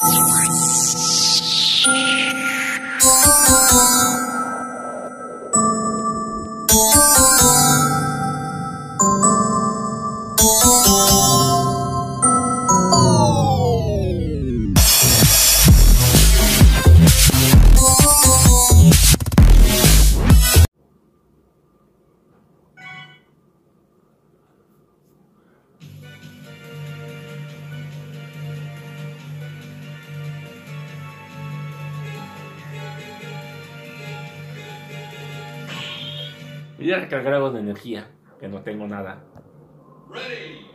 Voy a recargar algo de energía, que no tengo nada. Ready.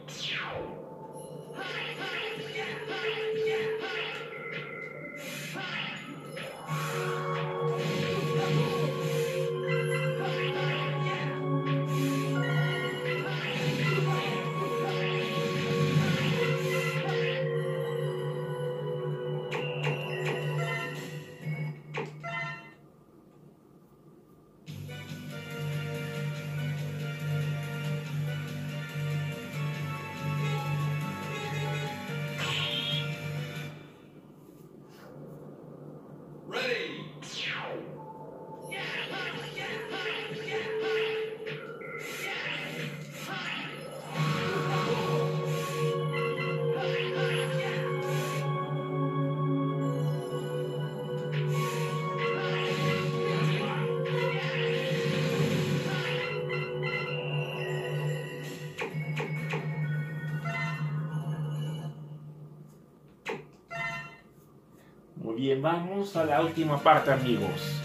Ready. Muy bien, vamos a la última parte, amigos.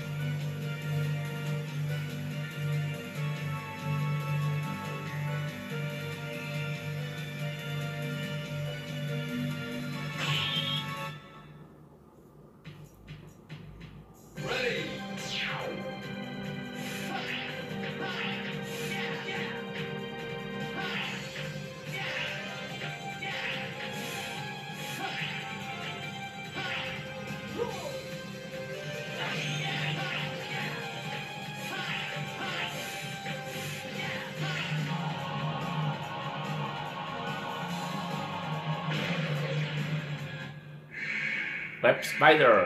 Ready. Web Spider.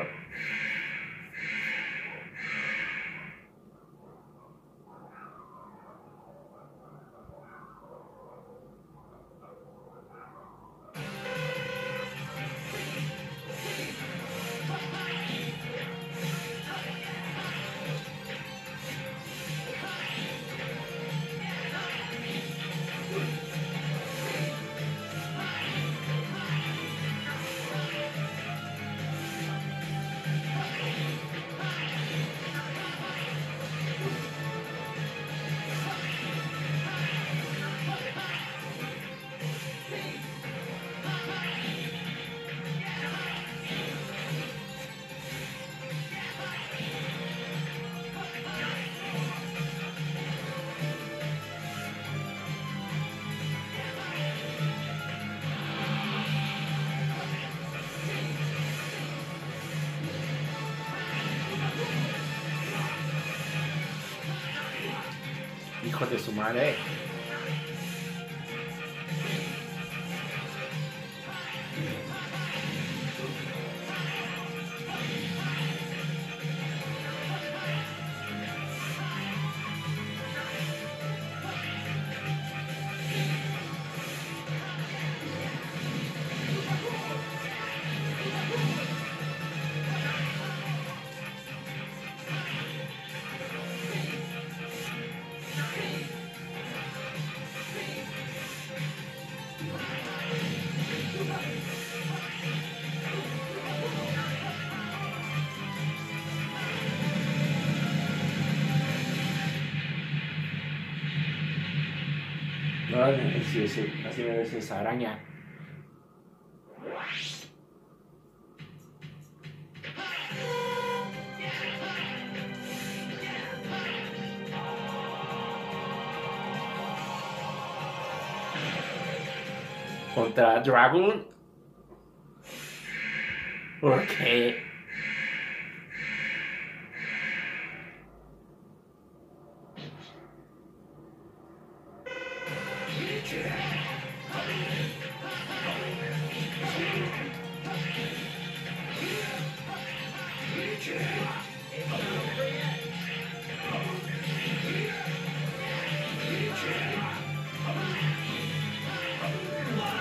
Hijo de su madre. No, así me ves esa araña. Contra Dragon. ¿Por qué?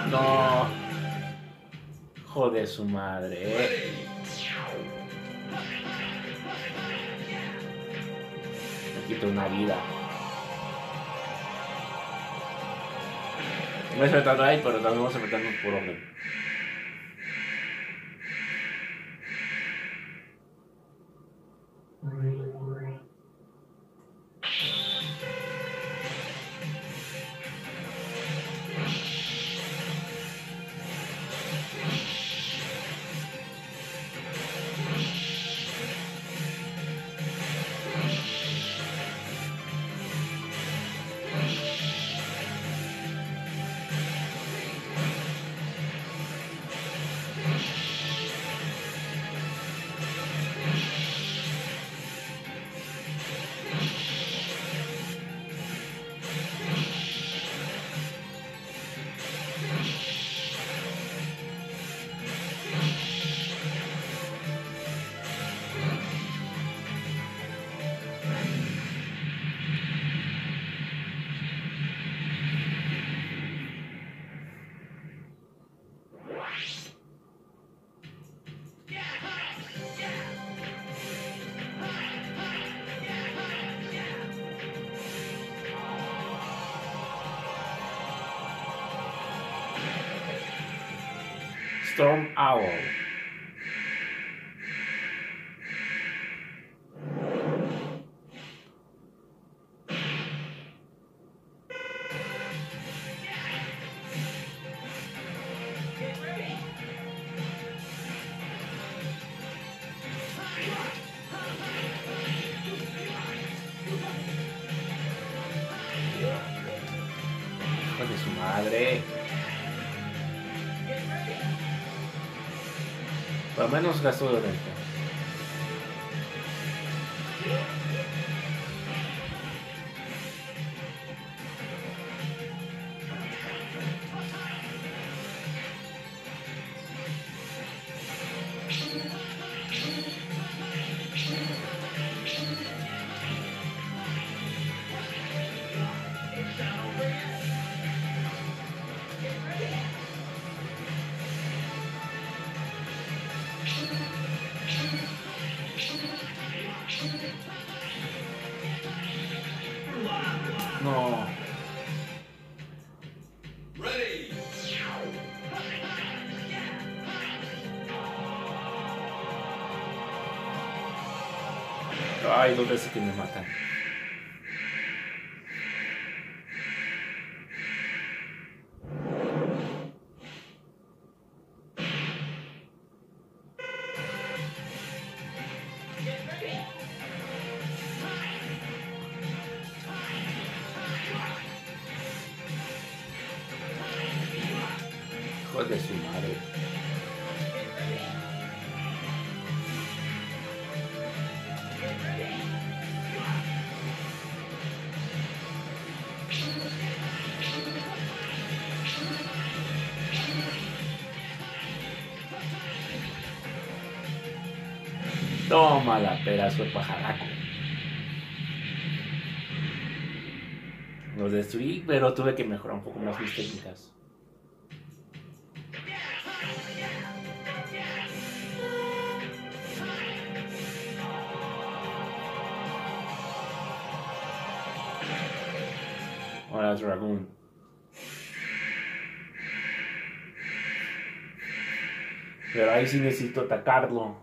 No. Joder su madre, Ready. Me quito una vida. Me he saltado ahí, pero también vamos a meternos por orden. Storm Owl. Hijo de su madre. Por lo menos gastó de dentro. No. Ready. Ay, dos veces que me matan. Hijo de su madre. Toma la pedazo de pajaraco. Los destruí, pero tuve que mejorar un poco más mis técnicas. Ahora Dragoon. Pero ahí sí necesito atacarlo.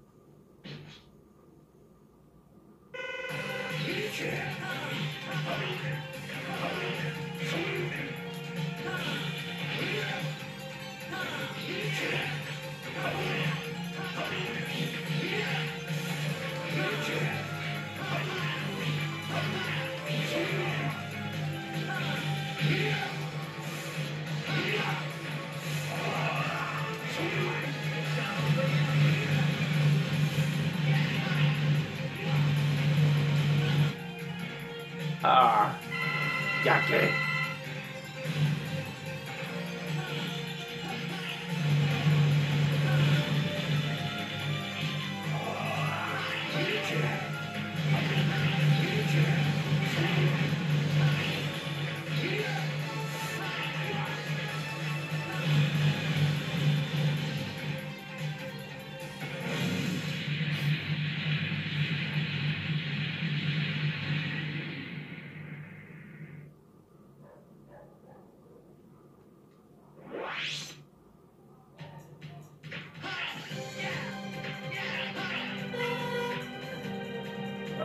Ah, ya que.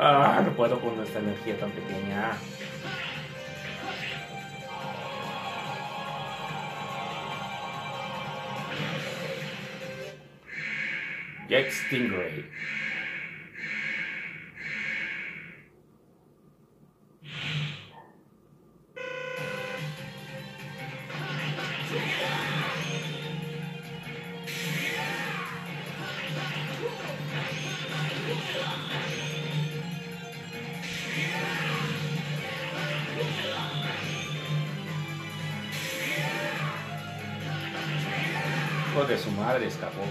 Ah, no puedo con esta energía tan pequeña. Jet Stingray. Hijo de su madre, escapó.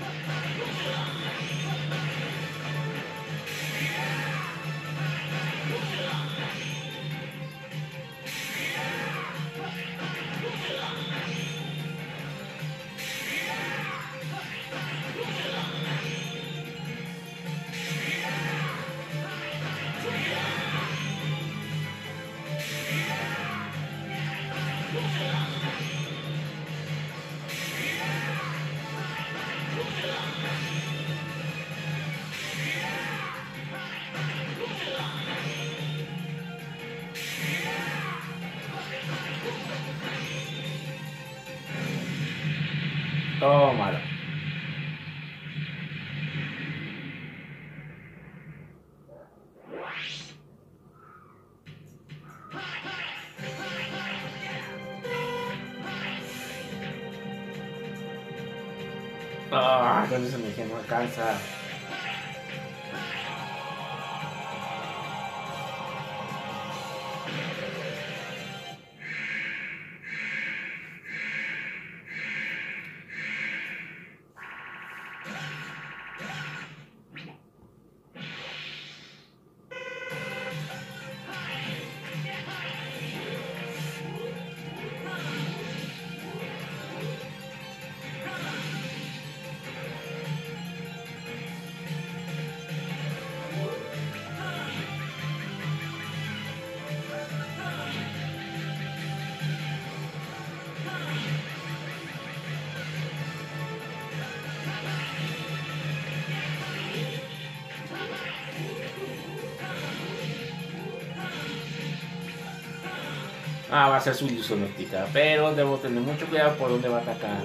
Tómalo. Ah, con esa energía no alcanza. Ah, va a ser su ilusión óptica, pero debo tener mucho cuidado por dónde va a atacar.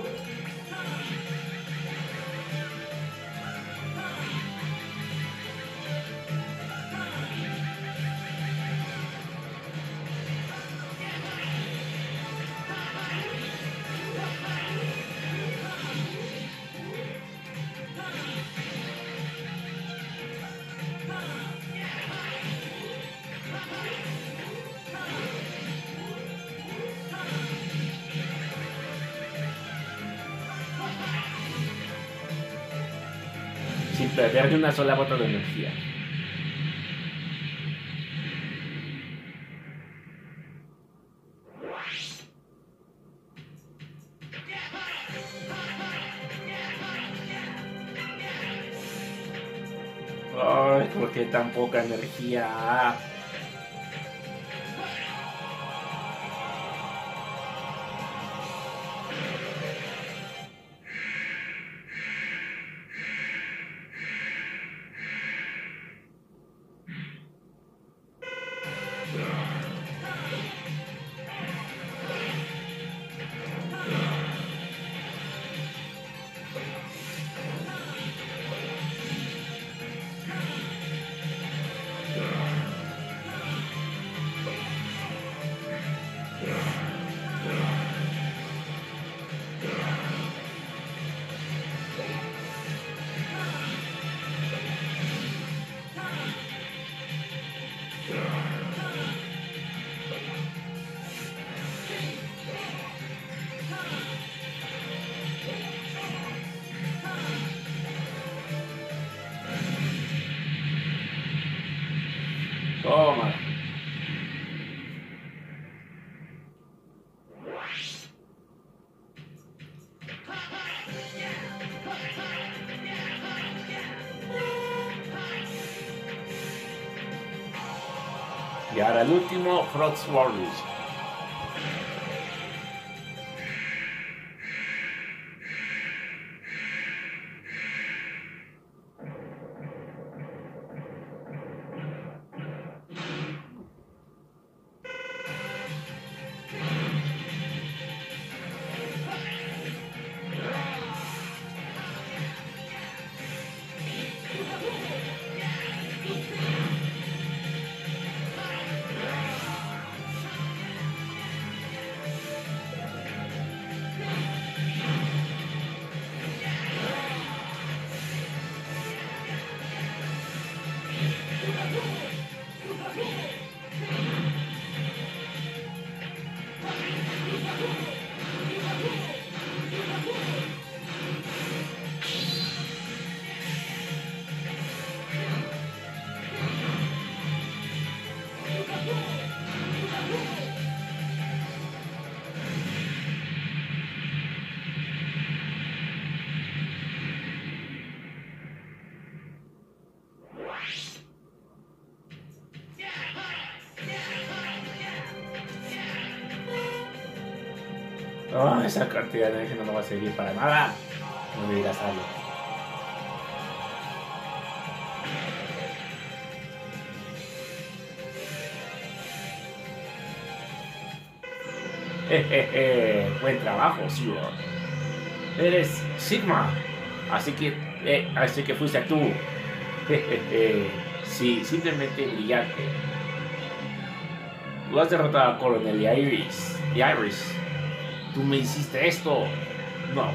Sin perder ni una sola gota de energía. Ay, ¿por qué tan poca energía? Toma. Y ahora el último, Frost Warriors. Oh, esa cantidad de energía no me va a servir para nada. No me digas algo. Jejeje, buen trabajo, Zero. Eres Sigma, así que fuiste tú. Jejeje, sí, simplemente brillante. Tú has derrotado al coronel Iris. Tú me hiciste esto. No.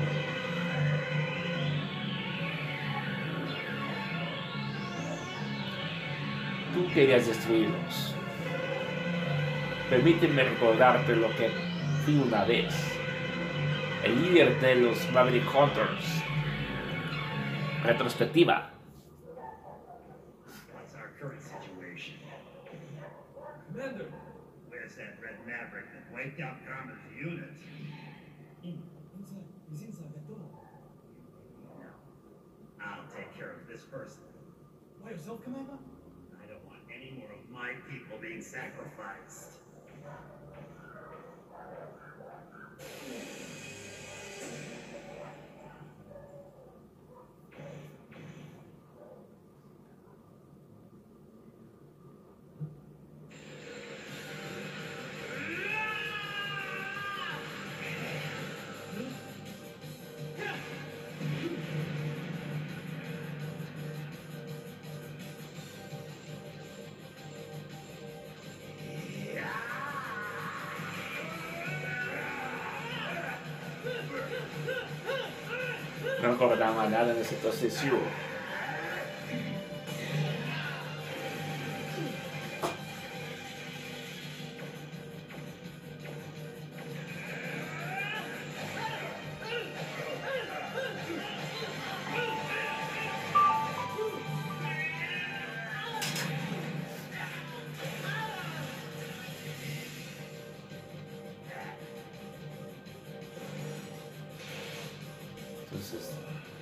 Tú querías destruirlos. Permíteme recordarte lo que fui una vez. El líder de los Maverick Hunters. Retrospectiva. What's our current situation? Commander, Where's that red maverick that wiped out Garmin's unit? He's inside the door. No. I'll take care of this person. By yourself, Commander? I don't want any more of my people being sacrificed. No acordaba nada de ese entonces, Zero. Entonces,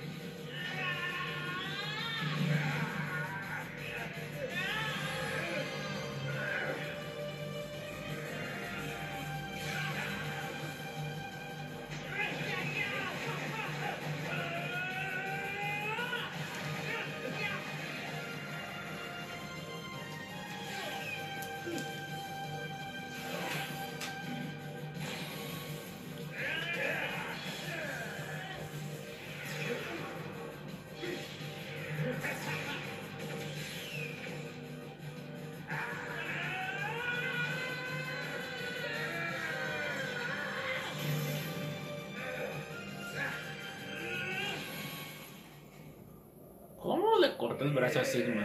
¿cómo le cortó el brazo a Sigma?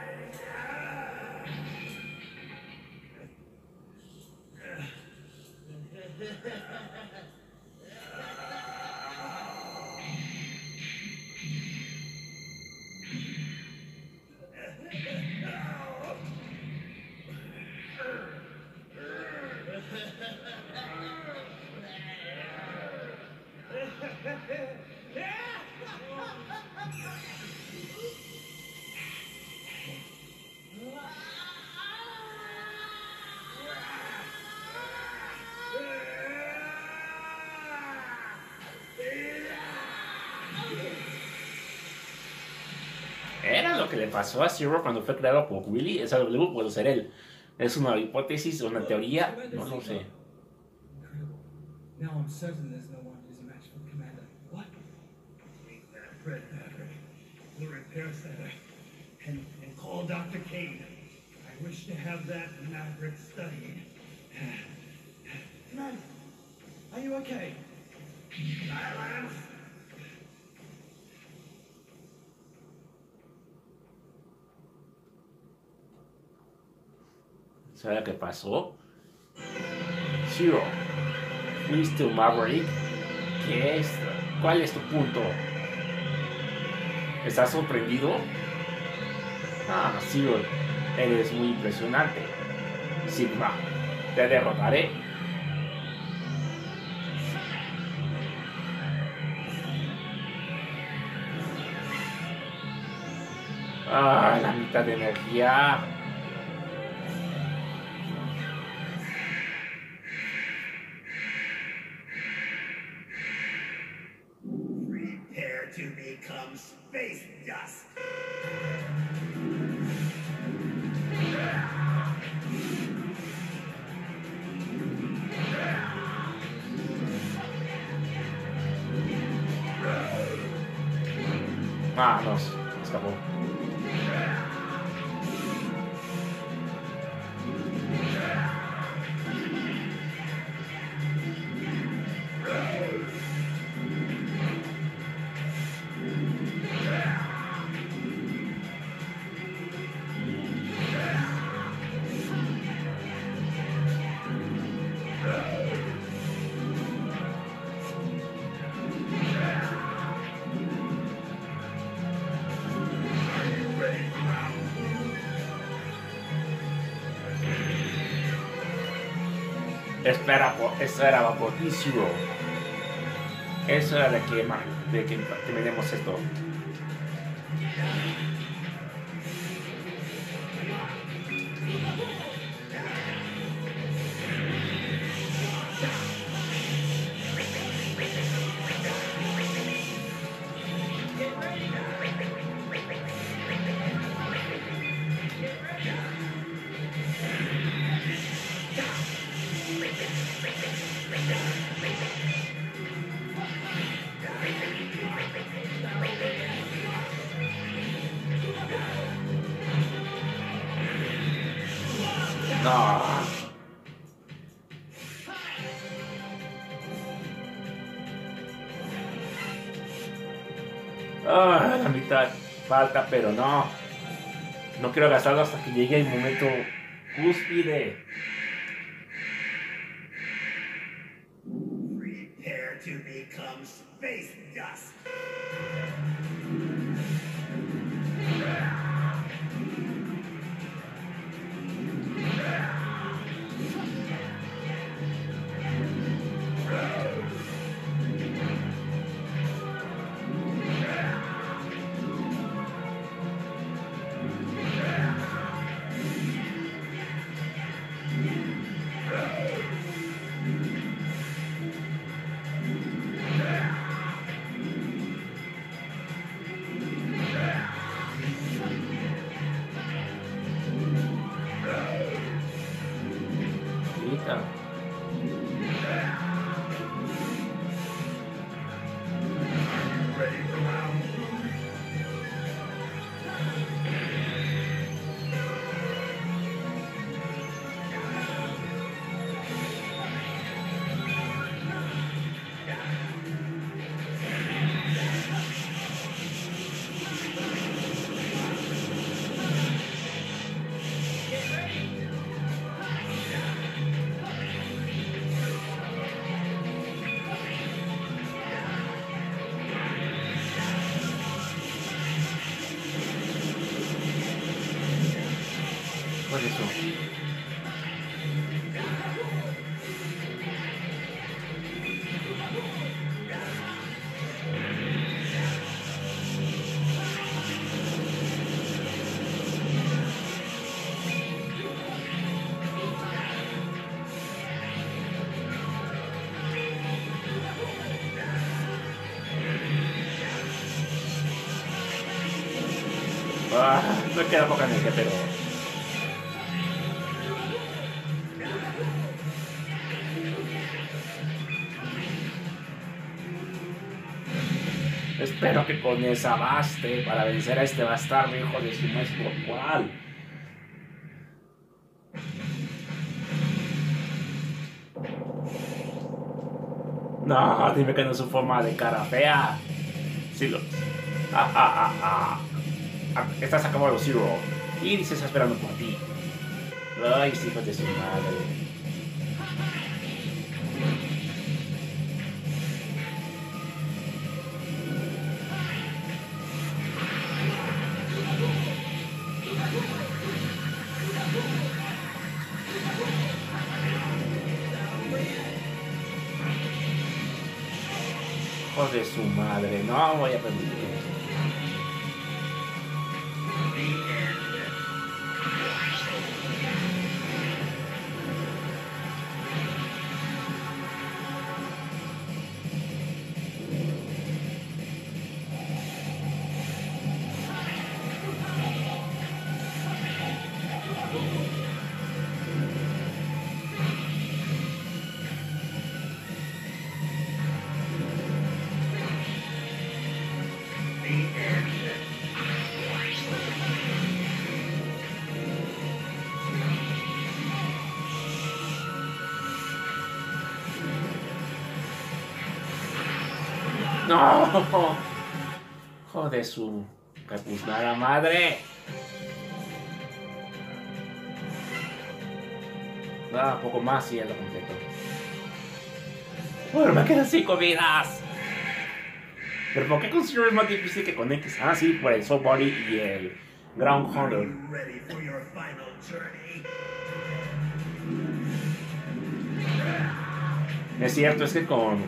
Era lo que le pasó a Zero cuando fue creado por Willy. Esa W puede ser él. Es una hipótesis, una teoría, no lo sé. Incredible. Now I'm certain there's no one who's a match for Commander. What? Take that red maverick to the repair center and call Dr. Kane. I wish to have that maverick studied. Commander, are you okay? Silence! ¿Sabe qué pasó? Zero, ¿fuiste un Maverick? ¿Qué es? ¿Cuál es tu punto? ¿Estás sorprendido? Ah, Zero, eres muy impresionante. Sigma, te derrotaré. Ah, la mitad de energía. to become space dust. Ah, no, escapó. Eso era por Zero. Eso era de que terminemos esto. No. Ah, la mitad falta, pero no. No quiero gastarlo hasta que llegue el momento cúspide. Prepare to become space dust. Ahorita. Ready for round Por eso. Ah, me queda poca energía, pero... Espero que con esa baste para vencer a este bastardo hijo de su maestro cual. No, dime que no es su forma de cara fea. Sí lo... Estás acabado, Zero. Iris está esperando por ti. Ay, hijos de su madre. Hijos de su madre, no voy a permitir eso. No. Joder, su repugnada madre. Nada, poco más y ya lo completo. Bueno, me quedan 5 vidas. Pero ¿por qué considero es más difícil que con X? Ah, sí, por el Soul Body y el Ground Hunter. Es cierto, es que con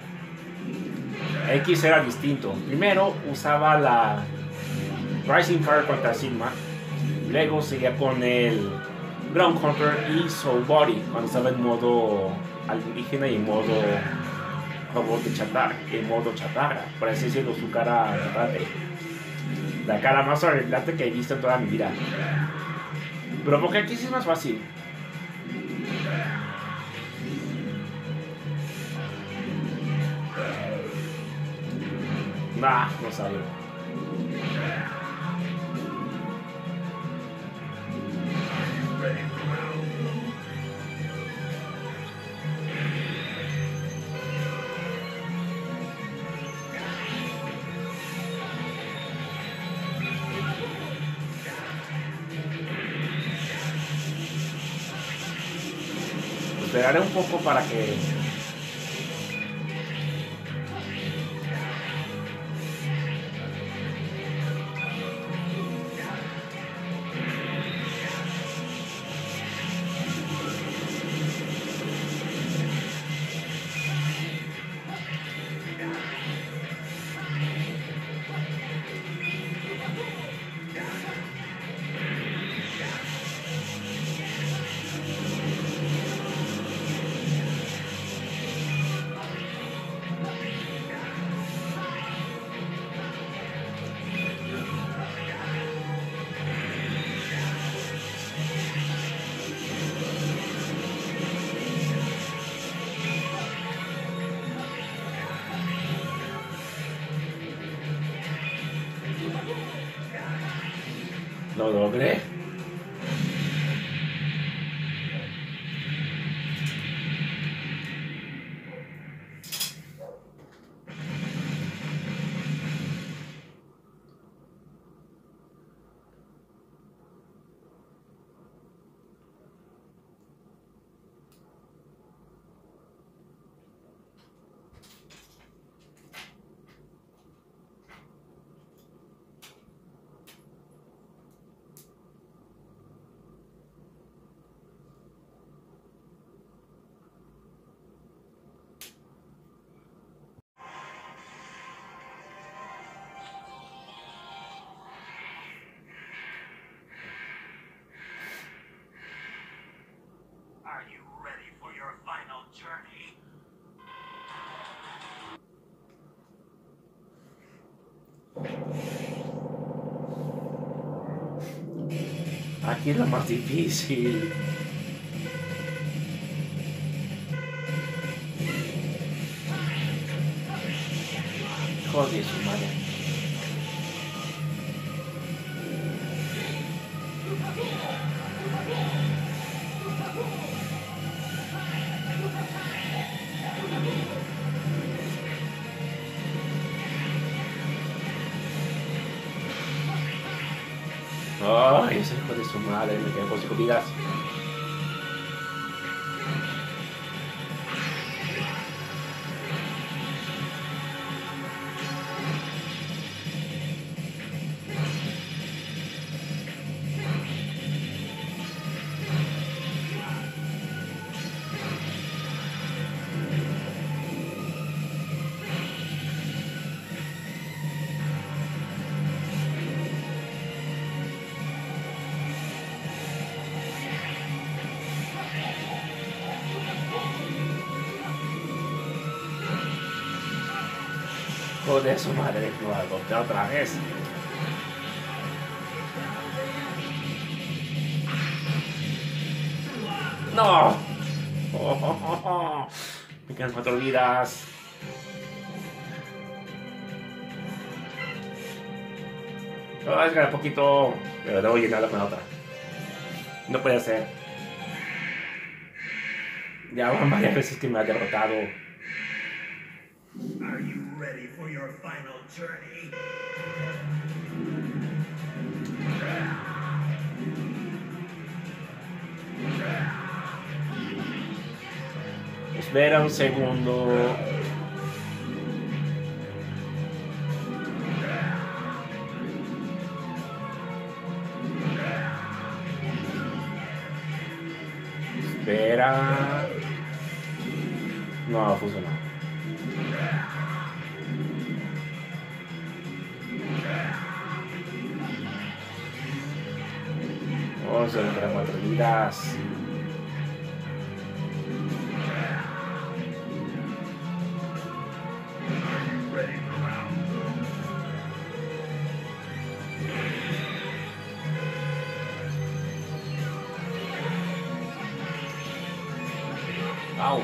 X era distinto. Primero usaba la Rising Fire contra Sigma. Luego seguía con el Ground Hunter y Soul Body cuando estaba en modo alienígena y en modo robot de chatarra, en modo chatarra, por así decirlo, su cara mutante. La cara más horripilante que he visto en toda mi vida. Pero porque aquí sí es más fácil. Nah, no sale. Esperaré un poco para que... Lo logré. Aquí es lo más difícil. Joder, su madre. Ay, ese hijo de su madre, me quedan con 5 vidas. Joder, su madre, lo adopté otra vez. ¡No! Me quedan 4 vidas. No, es que un poquito, pero debo llenarlo con otra. No puede ser. Ya van varias veces que me ha derrotado. Are you ready for your final journey? Espera un segundo. Espera. No, funcionó. Oh, solo para 4 vidas. Au.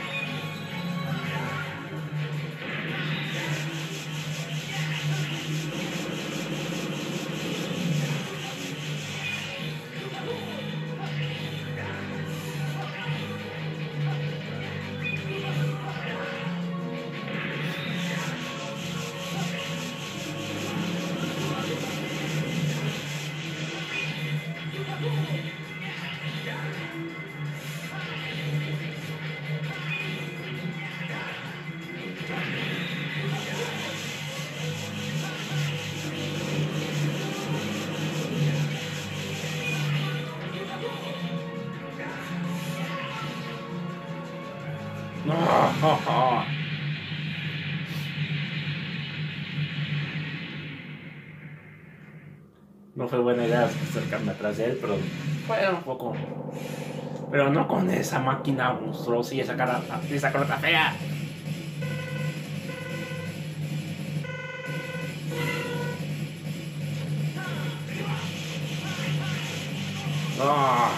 No. No fue buena idea acercarme atrás de él, pero fue un poco. Pero no con esa máquina monstruosa y esa carota fea. No.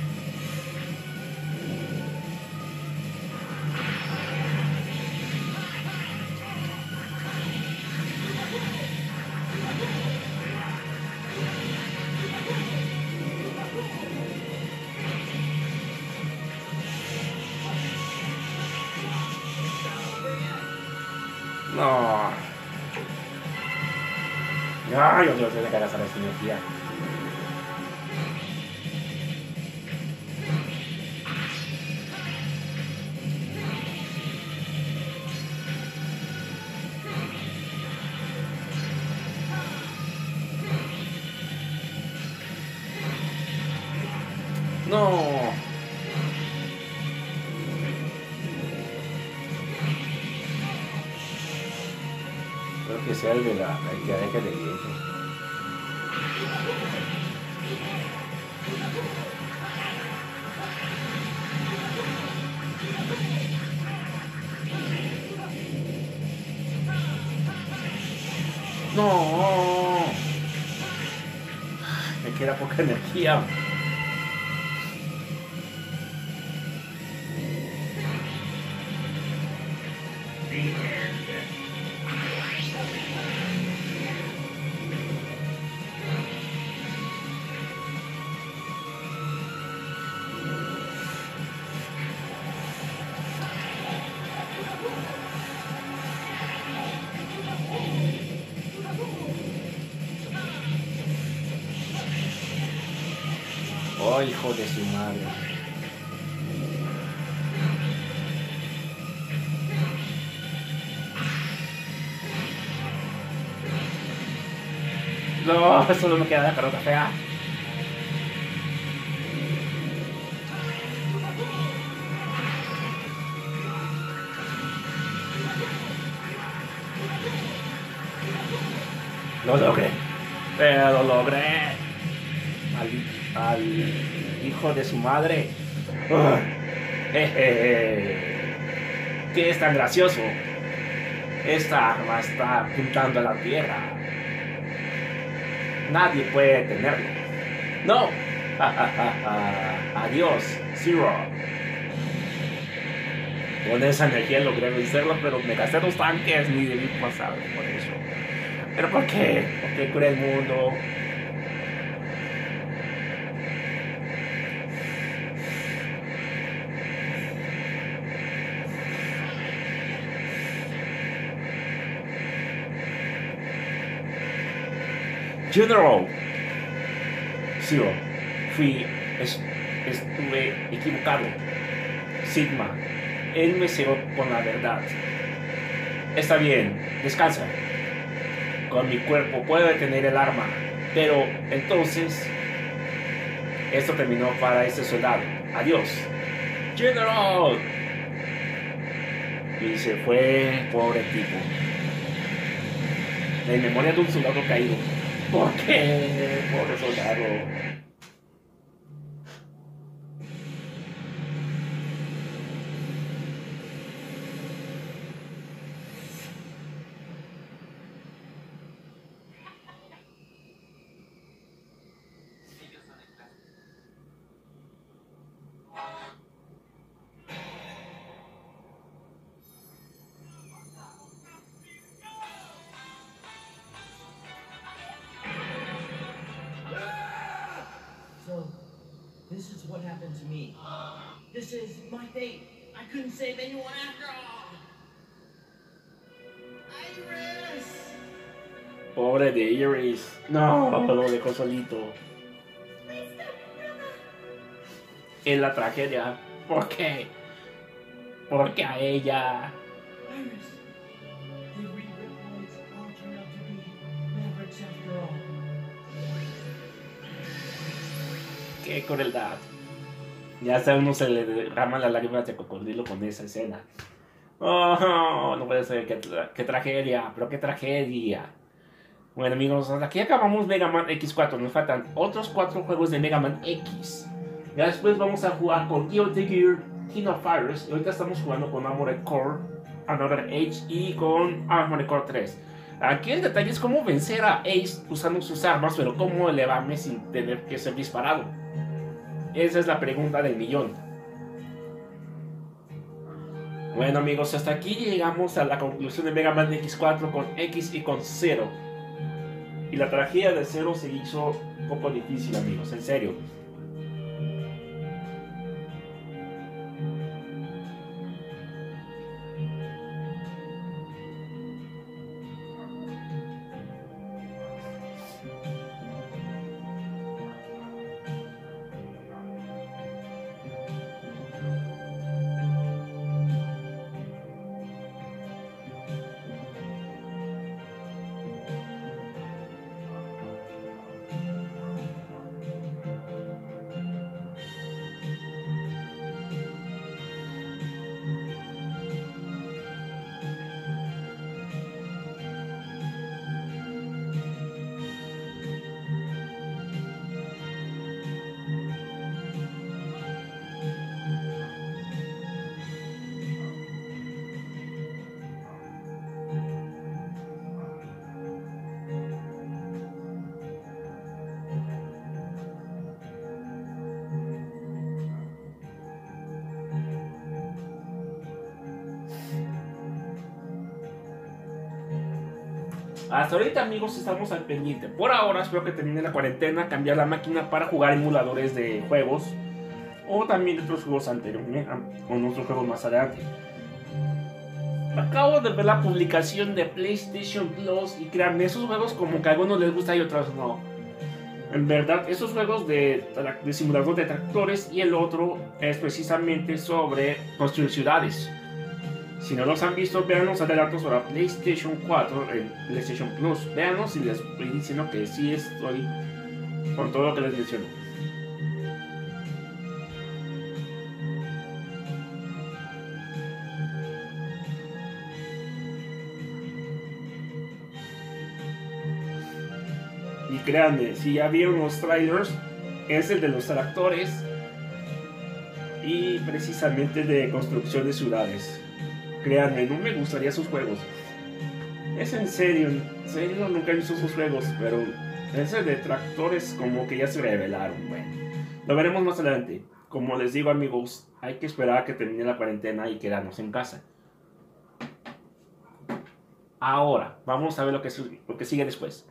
No. Ay, yo tengo que gastar esta energía. No. Creo que sea el de el que deje de viento. No. Me queda poca energía. Oh, hijo de su madre. No, solo me queda la carota fea. Lo logré. Pero lo logré. Al hijo de su madre. ¿Qué es tan gracioso? Esta arma está apuntando a la tierra. Nadie puede detenerlo. No. Adiós, Zero. Con esa energía logré vencerlo, pero me gasté 2 tanques ni debí pasar por eso. ¿Pero por qué? ¿Por qué cura el mundo? General. Zero. Estuve equivocado. Sigma. Él me cegó con la verdad. Está bien, descansa. Con mi cuerpo puedo detener el arma. Pero entonces... esto terminó para ese soldado. Adiós. General. Y se fue, pobre tipo. La memoria de un soldado caído. ¿Por qué? Pobre soldado. So, this is what happened to me. This is my fate. I couldn't save anyone after all. Iris! Pobre de Iris. No, lo dejó solito. En la tragedia. ¿Por qué? Porque a ella. Iris! The re-recordings all turned out to be Mavericks after all. Qué crueldad. Ya hasta a uno se le derraman las lágrimas de cocodrilo con esa escena. Oh, no puede ser, qué tragedia, pero qué tragedia. Bueno amigos, hasta aquí acabamos Mega Man X4. Nos faltan otros 4 juegos de Mega Man X. Ya después vamos a jugar con Guilty Gear, King of Fighters. Y ahorita estamos jugando con Armored Core, Another Age y con Armored Core 3. Aquí el detalle es cómo vencer a Ace usando sus armas, pero cómo elevarme sin tener que ser disparado. Esa es la pregunta del millón. Bueno amigos, hasta aquí llegamos a la conclusión de Mega Man X4 con X y con Zero. Y la tragedia de Zero se hizo un poco difícil amigos, en serio. Hasta ahorita amigos estamos al pendiente. Por ahora espero que termine la cuarentena, cambiar la máquina para jugar emuladores de juegos o también de otros juegos anteriores, con otros juegos más adelante. Acabo de ver la publicación de PlayStation Plus y créanme, esos juegos como que a algunos les gusta y a otros no. En verdad, esos juegos de simulador de tractores y el otro es precisamente sobre construir ciudades. Si no los han visto, vean los adelantos para PlayStation 4 en PlayStation Plus. Veanlos y les voy diciendo que sí estoy con todo lo que les menciono. Y créanme, si ya vieron los trailers, es el de los tractores y precisamente de construcción de ciudades. Créanme, no me gustaría sus juegos. Es en serio nunca he visto sus juegos, pero ese de tractores como que ya se revelaron. Bueno, lo veremos más adelante. Como les digo amigos, hay que esperar a que termine la cuarentena y quedarnos en casa. Ahora, vamos a ver lo que sigue después.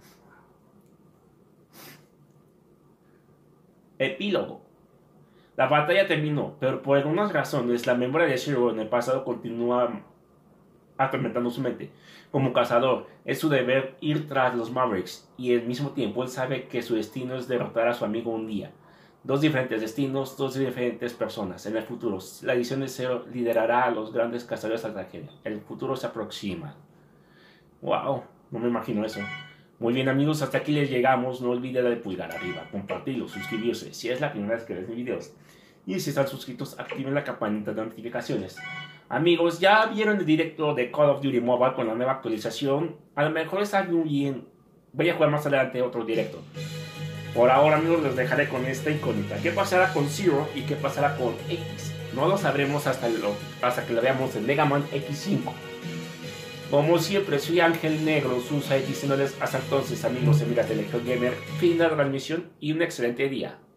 Epílogo. La batalla terminó, pero por algunas razones la memoria de Zero en el pasado continúa atormentando su mente. Como cazador, es su deber ir tras los Mavericks, y al mismo tiempo él sabe que su destino es derrotar a su amigo un día. Dos diferentes destinos, dos diferentes personas. En el futuro, la edición de Zero liderará a los grandes cazadores de la tragedia. El futuro se aproxima. Wow, no me imagino eso. Muy bien amigos, hasta aquí les llegamos. No olviden darle pulgar arriba, compartirlo, suscribirse si es la primera vez que ven mis videos. Y si están suscritos, activen la campanita de notificaciones. Amigos, ya vieron el directo de Call of Duty Mobile con la nueva actualización. A lo mejor está muy bien. Voy a jugar más adelante otro directo. Por ahora amigos, les dejaré con esta incógnita. ¿Qué pasará con Zero y qué pasará con X? No lo sabremos hasta que lo veamos en Mega Man X5. Como siempre, soy Ángel Negro, Susa, diciéndoles hasta entonces amigos y amigas de Legion Gamer, fin de la transmisión y un excelente día.